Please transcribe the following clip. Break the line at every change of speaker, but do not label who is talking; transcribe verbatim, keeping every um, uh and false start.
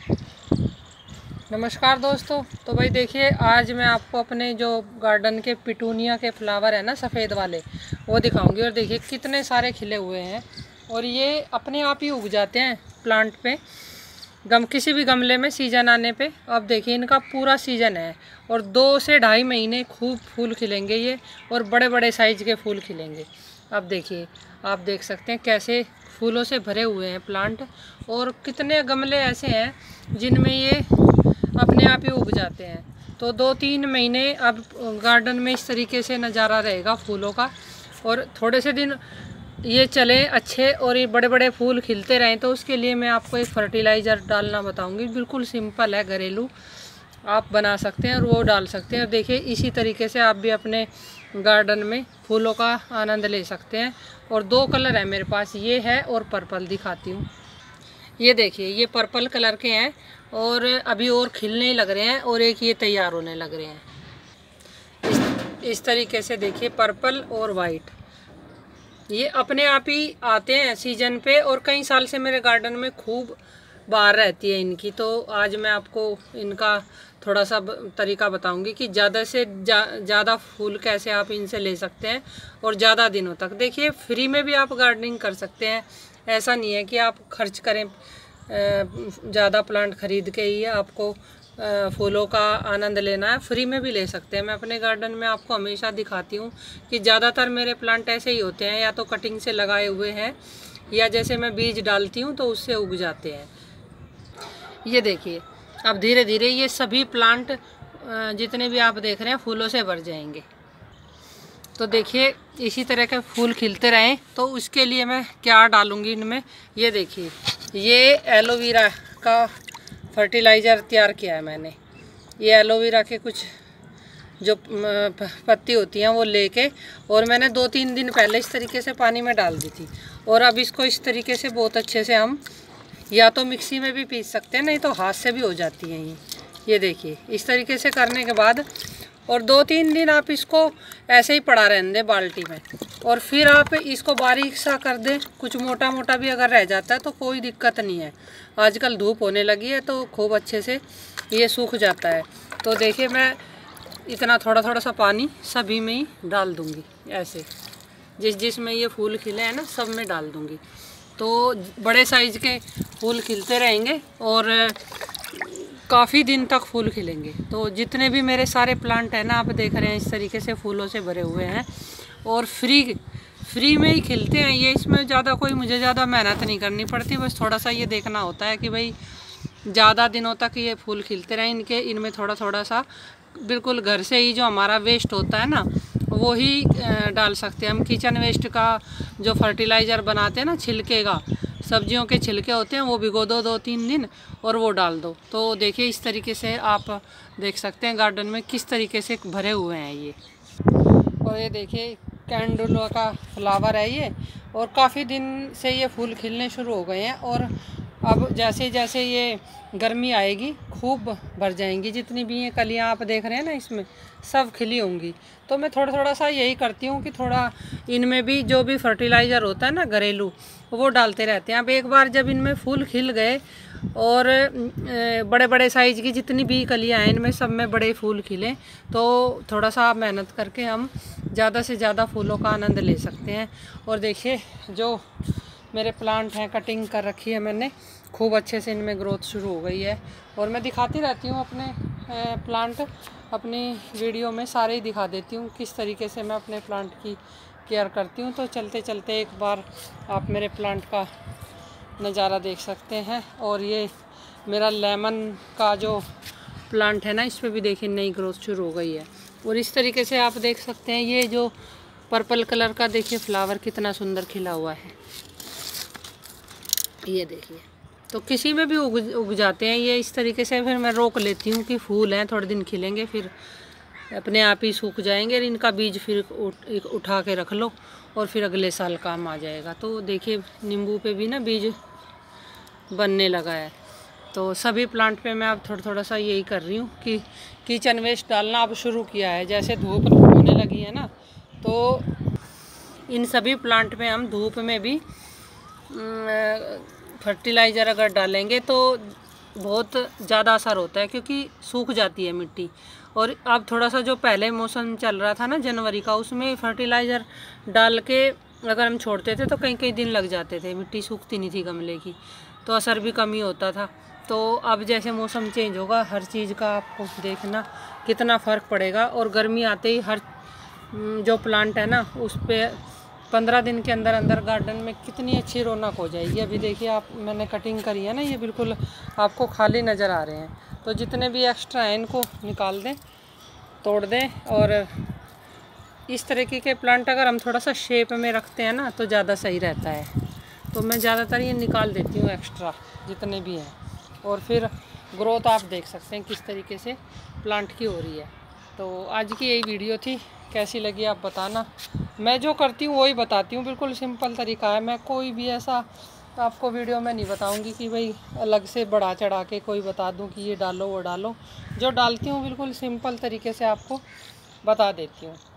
नमस्कार दोस्तों। तो भाई देखिए, आज मैं आपको अपने जो गार्डन के पिटूनिया के फ्लावर है ना, सफ़ेद वाले, वो दिखाऊंगी। और देखिए कितने सारे खिले हुए हैं और ये अपने आप ही उग जाते हैं प्लांट पे, गम किसी भी गमले में सीजन आने पे। अब देखिए इनका पूरा सीजन है और दो से ढाई महीने खूब फूल खिलेंगे ये, और बड़े बड़े साइज के फूल खिलेंगे। अब देखिए, आप देख सकते हैं कैसे फूलों से भरे हुए हैं प्लांट, और कितने गमले ऐसे हैं जिनमें ये अपने आप ही उग जाते हैं। तो दो तीन महीने अब गार्डन में इस तरीके से नज़ारा रहेगा फूलों का, और थोड़े से दिन ये चले अच्छे और ये बड़े बड़े फूल खिलते रहें। तो उसके लिए मैं आपको एक फर्टिलाइज़र डालना बताऊंगी। बिल्कुल सिंपल है, घरेलू आप बना सकते हैं और वो डाल सकते हैं। और देखिए इसी तरीके से आप भी अपने गार्डन में फूलों का आनंद ले सकते हैं। और दो कलर है मेरे पास, ये है और पर्पल, दिखाती हूँ। ये देखिए, ये पर्पल कलर के हैं और अभी और खिलने लग रहे हैं, और एक ये तैयार होने लग रहे हैं। इस, इस तरीके से देखिए, पर्पल और वाइट ये अपने आप ही आते हैं सीजन पे, और कई साल से मेरे गार्डन में खूब बहार रहती है इनकी। तो आज मैं आपको इनका थोड़ा सा तरीका बताऊंगी कि ज़्यादा से ज़्यादा फूल कैसे आप इनसे ले सकते हैं और ज़्यादा दिनों तक। देखिए फ्री में भी आप गार्डनिंग कर सकते हैं, ऐसा नहीं है कि आप खर्च करें ज़्यादा प्लांट खरीद के ही आपको फूलों का आनंद लेना है। फ्री में भी ले सकते हैं। मैं अपने गार्डन में आपको हमेशा दिखाती हूँ कि ज़्यादातर मेरे प्लांट ऐसे ही होते हैं, या तो कटिंग से लगाए हुए हैं, या जैसे मैं बीज डालती हूँ तो उससे उग जाते हैं। ये देखिए, अब धीरे धीरे ये सभी प्लांट जितने भी आप देख रहे हैं फूलों से भर जाएंगे। तो देखिए इसी तरह के फूल खिलते रहें। तो उसके लिए मैं क्या डालूँगी इनमें, ये देखिए, ये एलोवेरा का फर्टिलाइज़र तैयार किया है मैंने। ये एलोवेरा के कुछ जो पत्ती होती हैं वो लेके, और मैंने दो तीन दिन पहले इस तरीके से पानी में डाल दी थी। और अब इसको इस तरीके से बहुत अच्छे से हम या तो मिक्सी में भी पीस सकते हैं, नहीं तो हाथ से भी हो जाती हैं ये। ये देखिए इस तरीके से करने के बाद, और दो तीन दिन आप इसको ऐसे ही पड़ा रहने दें बाल्टी में, और फिर आप इसको बारीक सा कर दें। कुछ मोटा मोटा भी अगर रह जाता है तो कोई दिक्कत नहीं है, आजकल धूप होने लगी है तो खूब अच्छे से ये सूख जाता है। तो देखिए मैं इतना थोड़ा थोड़ा सा पानी सभी में ही डाल दूँगी, ऐसे जिस जिसमें ये फूल खिले हैं ना सब में डाल दूँगी। तो बड़े साइज़ के फूल खिलते रहेंगे और काफ़ी दिन तक फूल खिलेंगे। तो जितने भी मेरे सारे प्लांट हैं ना, आप देख रहे हैं इस तरीके से फूलों से भरे हुए हैं, और फ्री फ्री में ही खिलते हैं ये। इसमें ज़्यादा कोई मुझे ज़्यादा मेहनत नहीं करनी पड़ती, बस थोड़ा सा ये देखना होता है कि भाई ज़्यादा दिनों तक ये फूल खिलते रहें। इनके इनमें थोड़ा थोड़ा सा बिल्कुल घर से ही जो हमारा वेस्ट होता है ना, वो ही डाल सकते हैं हम। किचन वेस्ट का जो फर्टिलाइज़र बनाते हैं ना, छिलके का, सब्जियों के छिलके होते हैं, वो भिगो दो दो तीन दिन और वो डाल दो। तो देखिए इस तरीके से आप देख सकते हैं गार्डन में किस तरीके से भरे हुए हैं ये। और ये देखिए कैंडुला का फ्लावर है ये, और काफ़ी दिन से ये फूल खिलने शुरू हो गए हैं, और अब जैसे जैसे ये गर्मी आएगी खूब भर जाएंगी। जितनी भी ये कलियाँ आप देख रहे हैं ना, इसमें सब खिली होंगी। तो मैं थोड़ा थोड़ा सा यही करती हूँ कि थोड़ा इनमें भी जो भी फर्टिलाइज़र होता है ना घरेलू, वो डालते रहते हैं। अब एक बार जब इनमें फूल खिल गए और बड़े बड़े साइज़ की जितनी भी कलियाँ हैं इनमें सब में बड़े फूल खिले, तो थोड़ा सा मेहनत करके हम ज़्यादा से ज़्यादा फूलों का आनंद ले सकते हैं। और देखिए जो मेरे प्लांट हैं, कटिंग कर रखी है मैंने, खूब अच्छे से इनमें ग्रोथ शुरू हो गई है। और मैं दिखाती रहती हूँ अपने प्लांट, अपनी वीडियो में सारे ही दिखा देती हूँ किस तरीके से मैं अपने प्लांट की केयर करती हूँ। तो चलते चलते एक बार आप मेरे प्लांट का नज़ारा देख सकते हैं। और ये मेरा लेमन का जो प्लांट है ना, इस पर भी देखिए नई ग्रोथ शुरू हो गई है। और इस तरीके से आप देख सकते हैं ये जो पर्पल कलर का देखिए फ्लावर कितना सुंदर खिला हुआ है, ये देखिए। तो किसी में भी उग उग जाते हैं ये इस तरीके से। फिर मैं रोक लेती हूँ कि फूल हैं, थोड़े दिन खिलेंगे, फिर अपने आप ही सूख जाएंगे। और इनका बीज फिर उठ, उठा के रख लो और फिर अगले साल काम आ जाएगा। तो देखिए नींबू पे भी ना बीज बनने लगा है। तो सभी प्लांट पे मैं अब थोड़ा थोड़ा सा यही कर रही हूँ कि किचन वेस्ट डालना अब शुरू किया है। जैसे धूप होने लगी है ना, तो इन सभी प्लांट में हम धूप में भी फर्टिलाइज़र अगर डालेंगे तो बहुत ज़्यादा असर होता है क्योंकि सूख जाती है मिट्टी। और अब थोड़ा सा जो पहले मौसम चल रहा था ना जनवरी का, उसमें फर्टिलाइज़र डाल के अगर हम छोड़ते थे तो कई कई दिन लग जाते थे, मिट्टी सूखती नहीं थी गमले की, तो असर भी कम ही होता था। तो अब जैसे मौसम चेंज होगा, हर चीज़ का आपको देखना कितना फ़र्क पड़ेगा। और गर्मी आते ही हर जो प्लांट है ना उस पर पंद्रह दिन के अंदर अंदर गार्डन में कितनी अच्छी रौनक हो जाएगी। अभी देखिए आप, मैंने कटिंग करी है ना, ये बिल्कुल आपको खाली नज़र आ रहे हैं। तो जितने भी एक्स्ट्रा हैं इनको निकाल दें, तोड़ दें। और इस तरीके के प्लांट अगर हम थोड़ा सा शेप में रखते हैं ना तो ज़्यादा सही रहता है। तो मैं ज़्यादातर ये निकाल देती हूँ एक्स्ट्रा जितने भी हैं। और फिर ग्रोथ आप देख सकते हैं किस तरीके से प्लांट की हो रही है। तो आज की यही वीडियो थी, कैसी लगी आप बताना। मैं जो करती हूँ वही बताती हूँ, बिल्कुल सिंपल तरीका है। मैं कोई भी ऐसा आपको वीडियो में नहीं बताऊंगी कि भाई अलग से बढ़ा चढ़ा के कोई बता दूं कि ये डालो वो डालो। जो डालती हूँ बिल्कुल सिंपल तरीके से आपको बता देती हूँ।